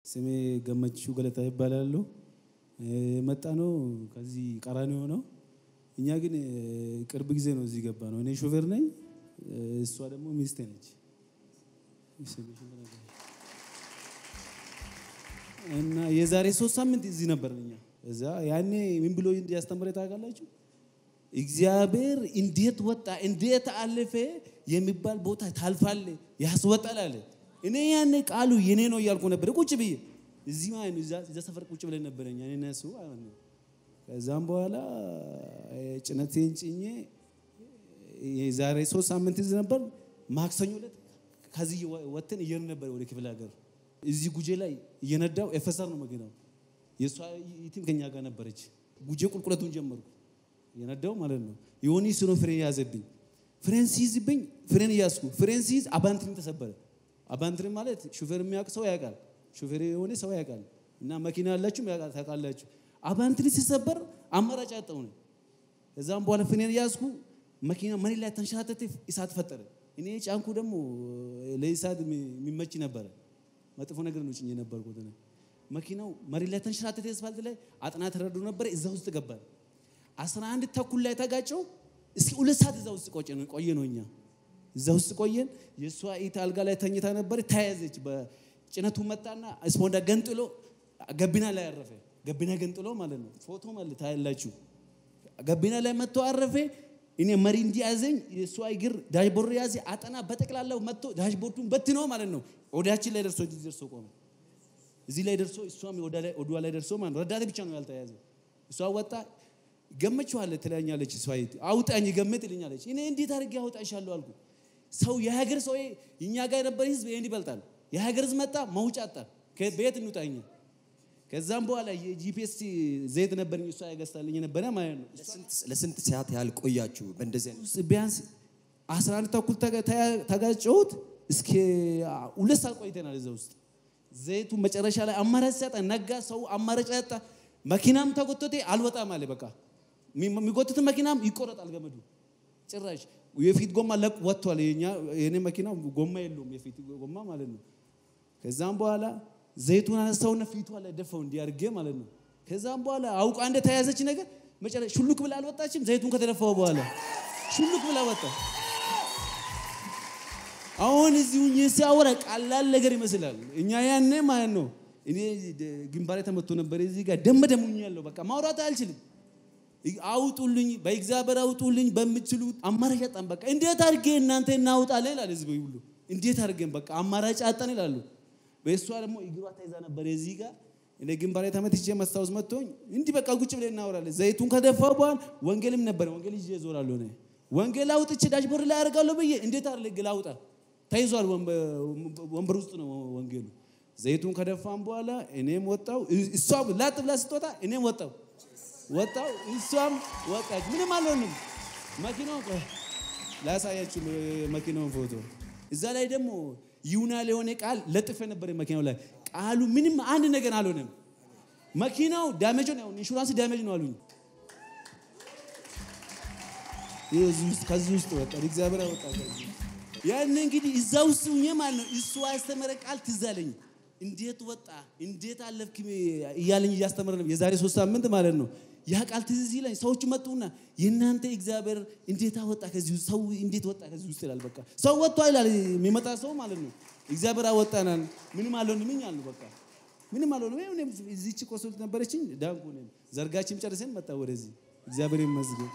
ስሜ ገመቹ ገለታ ይባላል መጣ ነው ከዚህ ቀራኒዮ ነው እኛ ግን ቅርብ ጊዜ ነው እዚህ ገባ ነው እኔ ሾፌር ነኝ እሷ ደግሞ ሚስቴ ነች እና የዛሬ 3 ሳምንት እዚህ ነበርኛ እዛ ያኔ ምን ብሎ ያስተምረ ታጋላችሁ እግዚአብሔር እንዴት ወጣ እንዴት አለፈ የሚባል ቦታ ታልፋለ ያስወጣል አለ እኔ ያኔ ቃሉ የኔ ነው ያልኩ ነበር ቁጭ ብዬ እዚህ ማይ ነው እዛ ሰፈር ቁጭ ብለን ነበርኛ እኔ ነሱ አይደል ከዛም በኋላ ጭነቴን ጭኜ የዛሬ 3 ሳምንት እዚህ ነበር ማክሰኞ ዕለት ከዚህ ወጥተን እየር ነበር ወደ ክፍለ ሀገር እዚህ ጉጄ ላይ እየነዳው ኤፍኤስአር ነው መገናው የሷ ይቲም ከኛ ጋር ነበረች ጉጄ ቁልቁለቱን ጀመርኩ የነዳው ማለት ነው ይሁን ይስኖ ፍሬን ያዘብኝ ፍሬን ሲይዝብኝ ፍሬን ያስኩ ፍሬን ሲይዝ አባንትሪን ተሰበረ አባንትሪን ማለት ሹፌር የሚያውቅ ሰው ያውቃል ሹፌር የሆነ ሰው ያውቃል እና መኪና ያላችሁ ታውቃላችሁ አባንትሪን ሲሰበር አማራጭ አጣው ነው እዛም በኋላ ፍሬን ያስኩ መኪና መሬት ላይ ተንሸራተተ እሳት ፈጠረ እኔ ጫንኩ ደግሞ ለእሳት የሚመች ነበር መጥፎ ነገር ነው ጭኜ ነበርኩት እኔ መኪናው መሬት ላይ ተንሸራተተ አስፋልት ላይ አጥና ተረዱ ነበር እዛ ውስጥ ገባ 11 ተኩል ላይ ተጋጨው እስኪ 2 ሰዓት እዛ ውስጥ ቆየነውኛ እዛ ውስጥ ቆየን የሷ ኢታ አልጋ ላይ ተኝታ ነበር ታያዘች በጭነቱ መጣና ስፖንዳ ገንጥሎ ገቢና ላይ አረፈ ገቢና ገንጥሎ ማለት ነው ፎቶ ማለት ታያላችሁ ገቢና ላይ መጥቶ አረፈ እኔ መሪ እንዲያዘኝ የሷ እግር ዳሽቦርድ ያዘ አጠና በተቀላላው መጥቶ ዳሽቦርዱን በትኖ ማለት ነው ወዳችን ላይ ደርሶ ቆመ እዚህ ላይ ደርሶ እሷም ወዷ ላይ ደርሶ ማለት ረዳት ብቻ ነው ያልተያዘ እሷ ወጣ ገመችዋለ ተለኛለች ሷይት አውጣኝ ገመትልኛለች እኔ እንዴት አድርጌ አውጣሻለሁ አልኩ ሰው የሀገር ሰው እኛ ጋር ነበር ህዝብ እንዲ ይበልጣል የሀገር ህዝብ መጣ መውጫ አጣ ከቤት እንውጣኝ ከዛም በኋላ የጂፒኤስ ዘይት ነበርኝ እሷ ያገስታልኝ ነበር ማለት ነው ለስንት ሰዓት ያህል ቆያችሁ በእንደዚህ ቢያንስ 11 ተኩል ተጋጨሁት እስከ 2 ሰዓት ቆይተናል እዛ ውስጥ ዘይቱ መጨረሻ ላይ አማራጭ ሲያጣ ነጋ ሰው አማራጭ ያጣ መኪናም ተጎተተ አልወጣም አለ በቃ የሚጎተት መኪናም ይቆረጣል ገመዱ ጭራሽ የፊት ጎማ ለቅ ወጥቷል የኔ መኪና ጎማ የለውም የፊት ጎማ ማለት ነው ከዛም በኋላ ዘይቱን አነሳውና ፊቱ ላይ ደፈው እንዲያርገ ማለት ነው ከዛም በኋላ አውቃ እንደ ተያዘች ነገር መጨረሻ ሹልክ ብላ አልወጣችም ዘይቱን ከተደፋው በኋላ ሹልክ ብላ ወጣ አሁን እዚሁ ሲያወራ ቀላል ነገር ይመስላል እኛ ያኔ ማለት ነው እኔ ግንባሬ ተመቶ ነበር እዚህ ጋር ደምደሙኛለሁ በቃ ማውራት አልችልም አውጡልኝ በእግዚአብሔር አውጡልኝ በሚችሉት አማራጭ አጣን በቃ እንዴት አድርጌ እናንተ እናውጣለን ይላል ህዝቡ ሁሉ እንዴት አድርገን በቃ አማራጭ አጣን ይላሉ በእሷ ደግሞ እግሯ ተይዛ ነበር እዚህ ጋር እኔ ግንባሬ ተመትቼ መስታወስ መጥቶኝ እንዲ በቃ ቁጭ ብለን እናወራለን ዘይቱን ከደፋው በኋላ ወንጌልም ነበር ወንጌል ይዤ ዞራለሁ እኔ ወንጌል አውጥቼ ዳሽቦርድ ላይ አርጋለሁ በየ እንዴት አድርጌ ላውጣ ተይዟል ወንበር ውስጥ ነው ወንጌሉ ዘይቱን ከደፋን በኋላ እኔም ወጣው እሷም ላጥ ብላ ስትወጣ እኔም ወጣው እሷም ወጣች ምንም አልሆንም መኪናው ላሳያችሁ መኪናውን ፎቶ እዛ ላይ ደግሞ ይውናል የሆነ ቃል ለጥፈ ነበር መኪናው ላይ ቃሉ ምንም አንድ ነገር አልሆነም መኪናው ዳሜጅ ነው ኢንሹራንስ ዳሜጅ ነው አሉኝ ከዚህ ውስጥ ወጣ እግዚአብሔር ወጣ ያን እንግዲህ እዛው ሱኘ ማለት ነው እሱ አስተመረ ቃል ትዛለኝ እንዴት ወጣ እንዴት አለፍክ ይያለኝ ያስተመረ ነው የዛሬ 3 ሳምንት ማለት ነው ያ ቃል ትዝ ይለኝ ሰዎች መጡና የናንተ እግዚአብሔር እንዴት አወጣ ከዚህ ሰው እንዴት ወጣ ከዚህ ውስጥ ይላል በቃ ሰው ወጣ ይላል የሚመጣ ሰው ማለት ነው እግዚአብሔር አወጣናል ምንም አልሆንም ይኛል በቃ ምንም አልሆንም እኔም እዚች ቆሶልት ነበረችኝ ዳንኩ ነኝ ዘርጋችም ጨርሰን መጣ ወደዚህ እግዚአብሔር ይመስገን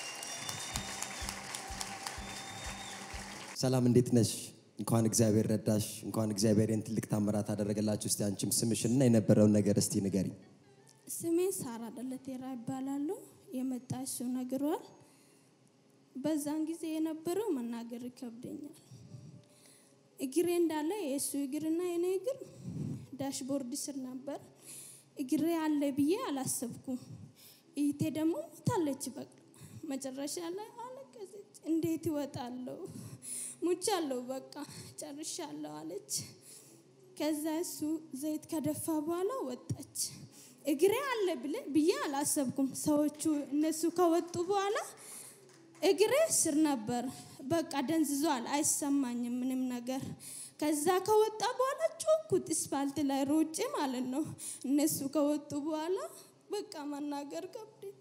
ሰላም እንዴት ነሽ እንኳን እግዚአብሔር ረዳሽ እንኳን እግዚአብሔርን ትልቅ ታምራት አደረገላችሁ እስቲ አንቺም ስምሽንና የነበረው ነገር እስቲ ንገሪኝ ስሜ ሳራ ደለቴራ ይባላል የመጣሽ ነገሯል በዛን ጊዜ የነበረው መናገር ይከብደኛል እግሬ እንዳለ የሱ እግርና የኔ እግር ዳሽቦርድ ስር ነበር እግሬ አለ ብዬ አላሰብኩም እይቴ ደግሞ ታለች በቃ መጨረሻ ላይ አለቀሰች እንዴት ይወጣለው ሙቻለው በቃ ጨርሻለሁ አለች ከዛ እሱ ዘይት ከደፋ በኋላ ወጣች እግሬ አለ ብዬ አላሰብኩም ሰዎቹ እነሱ ከወጡ በኋላ እግሬ ስር ነበር በቃ ደንዝዟል አይሰማኝም ምንም ነገር ከዛ ከወጣ በኋላ ጮኩት ስፓልት ላይ ሮጬ ማለት ነው። እነሱ ከወጡ በኋላ በቃ መናገር ከብደኝ።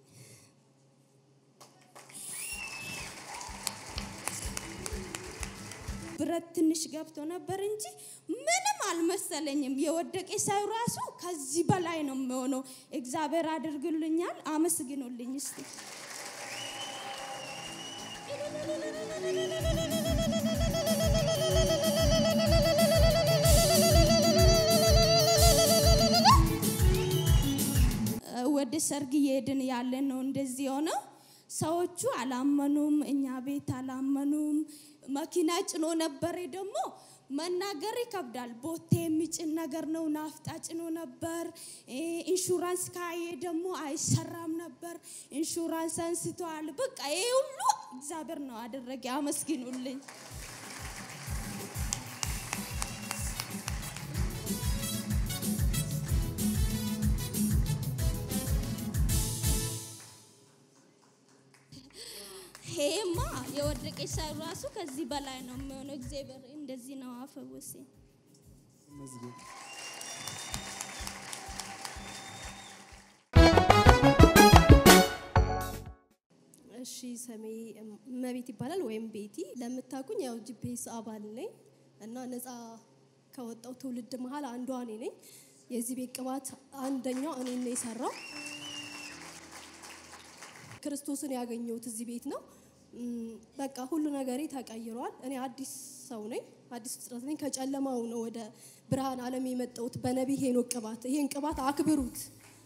ብረት ትንሽ ገብቶ ነበር እንጂ ምንም አልመሰለኝም። የወደቀ ሳይ ራሱ ከዚህ በላይ ነው የሚሆነው። እግዚአብሔር አድርግልኛል። አመስግኑልኝ እስቲ። ወደ ሰርግ እየሄድን ያለን ነው እንደዚህ ሆነው። ሰዎቹ አላመኑም፣ እኛ ቤት አላመኑም። መኪና ጭኖ ነበር ደግሞ መናገር ይከብዳል። ቦቴ የሚጭን ነገር ነው። ናፍጣ ጭኖ ነበር። ኢንሹራንስ ካየ ደግሞ አይሰራም ነበር። ኢንሹራንስ አንስቷል። በቃ ይሄ ሁሉ እግዚአብሔር ነው አደረገ። አመስግኑልኝ። ሄማ የወደቀች ሳይ ራሱ ከዚህ በላይ ነው የሚሆነው። እግዚአብሔር እንደዚህ ነው አፈወሰኝ። እሺ ስሜ መቤት ይባላል ወይም ቤቲ። ለምታቁኝ ያው ጂፒኤስ አባል ነኝ እና ነፃ ከወጣው ትውልድ መሃል አንዷ እኔ ነኝ። የዚህ ቤት ቅባት አንደኛው እኔ ነኝ የሰራው። ክርስቶስን ያገኘሁት እዚህ ቤት ነው። በቃ ሁሉ ነገሬ ተቀይሯል። እኔ አዲስ ሰው ነኝ፣ አዲስ ፍጥረት ነኝ። ከጨለማው ነው ወደ ብርሃን ዓለም የመጣሁት በነቢይ ሄኖክ ቅባት። ይሄን ቅባት አክብሩት።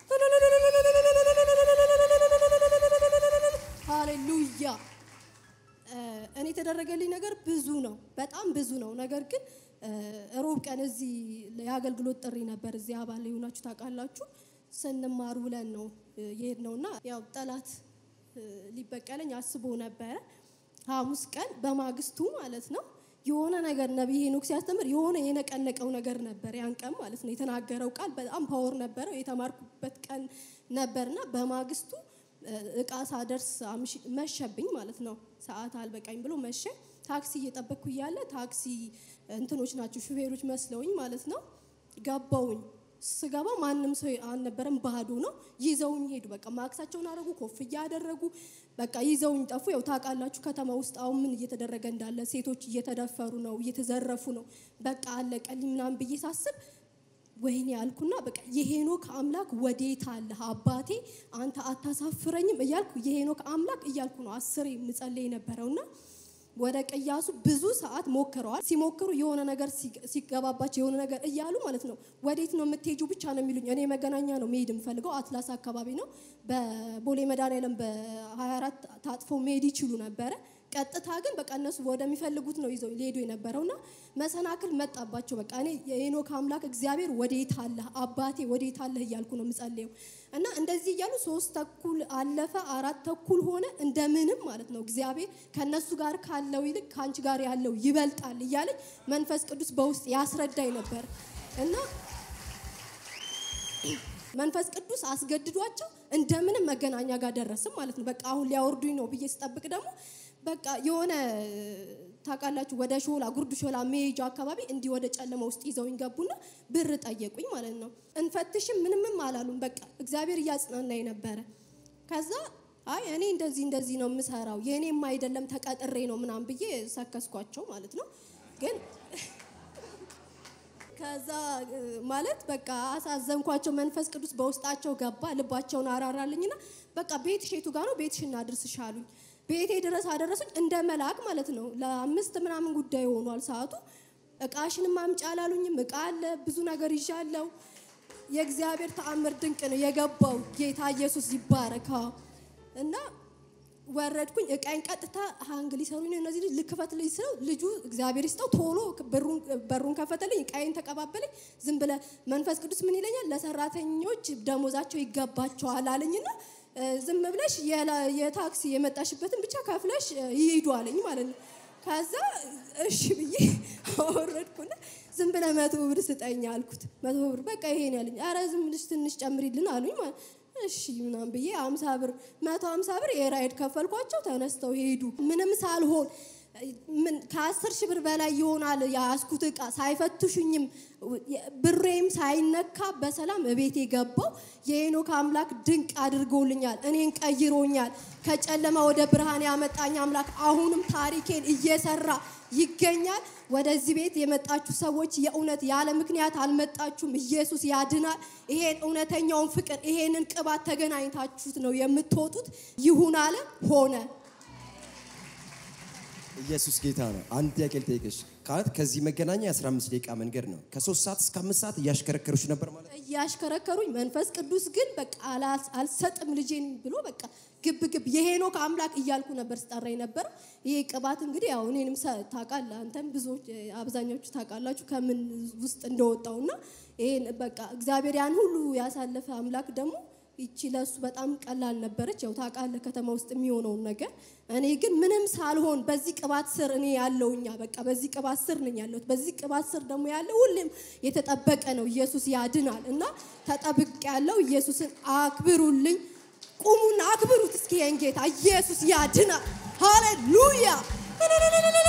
ሃሌሉያ። እኔ የተደረገልኝ ነገር ብዙ ነው፣ በጣም ብዙ ነው። ነገር ግን ሮብ ቀን እዚህ የአገልግሎት ጥሪ ነበር። እዚህ አባል የሆናችሁ ታውቃላችሁ። ስንማር ውለን ነው የሄድነውና ያው ጠላት ሊበቀለኝ አስቦ ነበር። ሐሙስ ቀን በማግስቱ ማለት ነው የሆነ ነገር ነብይ ሄኖክ ሲያስተምር የሆነ የነቀነቀው ነገር ነበር። ያን ቀን ማለት ነው የተናገረው ቃል በጣም ፓወር ነበረው። የተማርኩበት ቀን ነበርና በማግስቱ እቃ ሳደርስ መሸብኝ ማለት ነው። ሰዓት አልበቃኝ ብሎ መሸ። ታክሲ እየጠበቅኩ እያለ ታክሲ እንትኖች ናቸው ሹፌሮች መስለውኝ ማለት ነው ገባውኝ። ስገባ ማንም ሰው አልነበረም፣ ባዶ ነው። ይዘውኝ ሄዱ። በቃ ማክሳቸውን አረጉ፣ ኮፍያ አደረጉ። በቃ ይዘውኝ ጠፉ። ያው ታውቃላችሁ ከተማ ውስጥ አሁን ምን እየተደረገ እንዳለ፣ ሴቶች እየተደፈሩ ነው፣ እየተዘረፉ ነው። በቃ አለቀልኝ ምናምን ብዬ ሳስብ ወይኔ ያልኩና በቃ የሄኖክ አምላክ ወዴት አለ አባቴ አንተ አታሳፍረኝም እያልኩ የሄኖክ አምላክ እያልኩ ነው 10 ምጸልይ ነበርውና ወደ ቅያሱ ብዙ ሰዓት ሞክረዋል። ሲሞክሩ የሆነ ነገር ሲገባባቸው የሆነ ነገር እያሉ ማለት ነው ወዴት ነው የምትሄጂው ብቻ ነው የሚሉኝ። እኔ መገናኛ ነው መሄድ የምፈልገው፣ አትላስ አካባቢ ነው። በቦሌ መድኃኒዓለም በ24 ታጥፎ መሄድ ይችሉ ነበረ። ቀጥታ ግን በቃ እነሱ ወደሚፈልጉት ነው ይዘው ሊሄዱ የነበረውና መሰናክል መጣባቸው። በቃ እኔ የሄኖክ አምላክ እግዚአብሔር ወዴት አለ አባቴ ወዴት አለ እያልኩ ነው የምጸልየው። እና እንደዚህ እያሉ 3 ተኩል አለፈ፣ 4 ተኩል ሆነ። እንደምንም ማለት ነው እግዚአብሔር ከነሱ ጋር ካለው ይልቅ ካንቺ ጋር ያለው ይበልጣል እያለኝ መንፈስ ቅዱስ በውስጥ ያስረዳኝ ነበር። እና መንፈስ ቅዱስ አስገድዷቸው እንደምንም መገናኛ ጋር ደረስም ማለት ነው። በቃ አሁን ሊያወርዱኝ ነው ብዬ ስጠብቅ ደግሞ በቃ የሆነ ታውቃላችሁ ወደ ሾላ ጉርድ ሾላ መሄጃ አካባቢ እንዲህ ወደ ጨለማ ውስጥ ይዘውኝ ገቡና ብር ጠየቁኝ ማለት ነው። እንፈትሽም ምንምም አላሉም። በቃ እግዚአብሔር እያጽናናኝ ነበረ። ከዛ አይ እኔ እንደዚህ ነው የምሰራው የኔም አይደለም ተቀጥሬ ነው ምናምን ብዬ ሰከስኳቸው ማለት ነው። ግን ከዛ ማለት በቃ አሳዘንኳቸው። መንፈስ ቅዱስ በውስጣቸው ገባ፣ ልባቸውን አራራልኝና በቃ ቤትሽ የቱ ጋር ነው ቤትሽና አድርስሻሉኝ። ቤቴ ድረስ አደረሱኝ እንደ መልአክ ማለት ነው። ለ5 ምናምን ጉዳይ ሆኗል ሰዓቱ። እቃሽንም አምጪ አላሉኝም። እቃ አለ ብዙ ነገር ይዣለው። የእግዚአብሔር ተአምር ድንቅ ነው የገባው። ጌታ ኢየሱስ ይባረክ። እና ወረድኩኝ። እቃዬን ቀጥታ ሃንግሊ ሰሩኝ ነው እነዚህ ልክፈትልኝ ስለው ልጁ እግዚአብሔር ይስጠው ቶሎ በሩን ከፈተልኝ። እቃዬን ተቀባበለኝ። ዝም ብለ መንፈስ ቅዱስ ምን ይለኛል ለሰራተኞች ደሞዛቸው ይገባቸዋል አለኝና ዝም ብለሽ የታክሲ የመጣሽበትን ብቻ ከፍለሽ ይሄዱ አለኝ ማለት ነው። ከዛ እሺ ብዬ ወረድኩና ዝም ብለ 100 ብር ስጠኝ አልኩት። 100 ብር በቃ ይሄን ያለኝ። አረ ዝም ብለሽ ትንሽ ጨምሪልን አሉኝ ማለት እሺ ምናምን ብዬ 50 ብር 150 ብር የራይድ ከፈልኳቸው። ተነስተው ሄዱ። ምንም ሳልሆን ምን ከ10 ሺህ ብር በላይ ይሆናል ያስኩት ዕቃ ሳይፈትሹኝም ብሬም ሳይነካ በሰላም እቤቴ ገባው። የሄኖክ አምላክ ድንቅ አድርጎልኛል። እኔን ቀይሮኛል። ከጨለማ ወደ ብርሃን ያመጣኝ አምላክ አሁንም ታሪኬን እየሰራ ይገኛል። ወደዚህ ቤት የመጣችሁ ሰዎች የእውነት ያለ ምክንያት አልመጣችሁም። ኢየሱስ ያድናል። ይሄን እውነተኛውን ፍቅር ይሄንን ቅባት ተገናኝታችሁት ነው የምትወጡት። ይሁን አለ ሆነ። ኢየሱስ ጌታ ነው። አንድ ጥያቄ ልጠይቅሽ። ከዚህ መገናኛ 15 ደቂቃ መንገድ ነው። ከ3 ሰዓት እስከ 5 ሰዓት እያሽከረከሩሽ ነበር ማለት ነው? እያሽከረከሩኝ መንፈስ ቅዱስ ግን በቃ አልሰጥም ልጄን ብሎ በቃ ግብ የሄኖክ አምላክ እያልኩ ነበር ስጠራኝ ነበር። ይሄ ቅባት እንግዲህ ያው እኔንም ታውቃለህ አንተም ብዙዎች አብዛኞቹ ታውቃላችሁ ከምን ውስጥ እንደወጣውና ይሄን በቃ እግዚአብሔር ያን ሁሉ ያሳለፈ አምላክ ደግሞ ይቺ ለሱ በጣም ቀላል ነበረች። ያው ታውቃለህ ከተማ ውስጥ የሚሆነው ነገር። እኔ ግን ምንም ሳልሆን በዚህ ቅባት ስር እኔ ያለውኛ በቃ በዚህ ቅባት ስር ነኝ ያለሁት። በዚህ ቅባት ስር ደግሞ ያለው ሁሌም የተጠበቀ ነው። ኢየሱስ ያድናል እና ተጠብቅ ያለው ኢየሱስን አክብሩልኝ። ቁሙና አክብሩት እስኪ የእንጌታ ኢየሱስ ያድናል። ሃሌሉያ